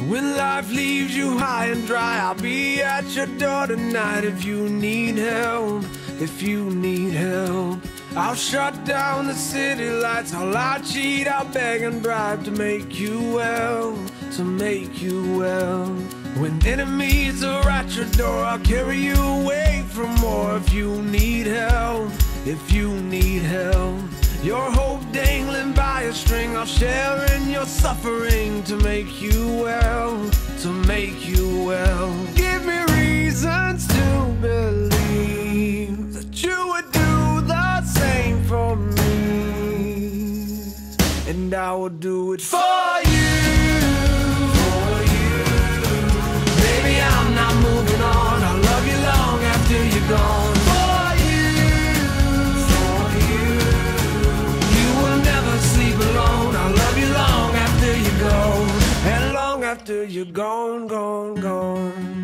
When life leaves you high and dry, I'll be at your door tonight. If you need help, if you need help, I'll shut down the city lights. I'll lie, cheat, I'll beg and bribe to make you well, to make you well. When enemies are at your door, I'll carry you away from more. If you need help, if you need help, your hope dangling by a string, I'll share in your suffering to make you well, to make you well. Give me reasons to believe that you would do the same for me, and I will do it for you. For you. Baby, I'm not moving on. I'll love you long after you're gone. After you're gone, gone, gone.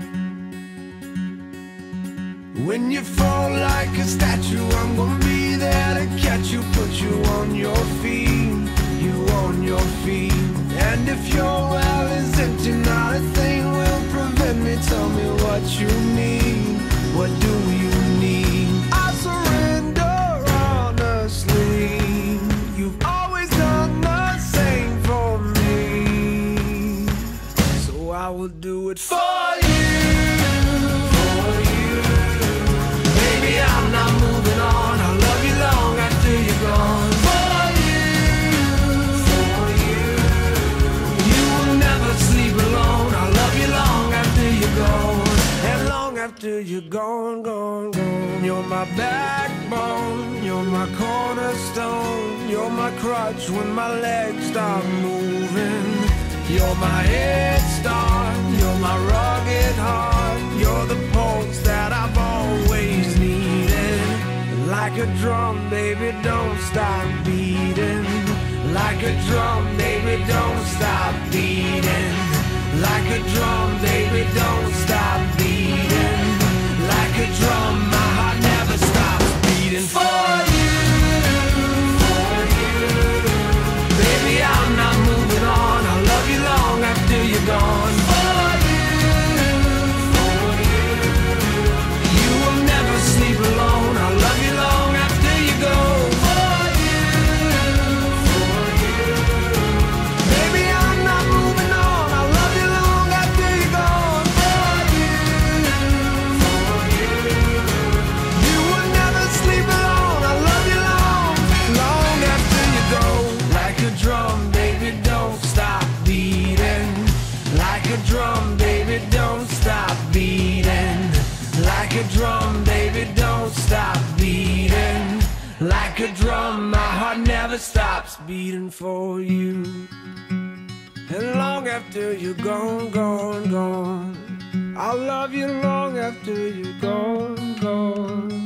When you fall like a statue, I'm gonna be there to catch you, put you on your feet, you on your feet. And if your well is empty, not a thing will prevent me. Tell me what you need, what do you need? I surrender honestly. You've always done the same for me, I will do it for you, for you. Baby, I'm not moving on. I'll love you long after you're gone. For you. You will never sleep alone. I'll love you long after you're gone, and long after you're gone, gone, gone. You're my backbone, you're my cornerstone, you're my crutch when my legs stop moving. You're my head start, you're my rugged heart, you're the pulse that I've always needed. Like a drum, baby, don't stop beating. Like a drum, baby, don't stop beating. Like a drum, baby, don't stop beating. Like a drum, my heart never stops beating. For you, for you. Baby, I'm not moving on. I'll love you long after you're gone. For you. You will never sleep alone. I'll love you long after you go. For you. Baby, I'm not moving on. I'll love you long after you're gone. For you. You will never sleep alone. I'll love you long, long after you go. Like a drum, baby, don't stop beating. Like a drum, baby, don't stop beating. Like a drum, baby, don't stop beating. Like a drum, my heart never stops beating for you. And long after you're gone, gone, gone, I'll love you long after you're gone, gone.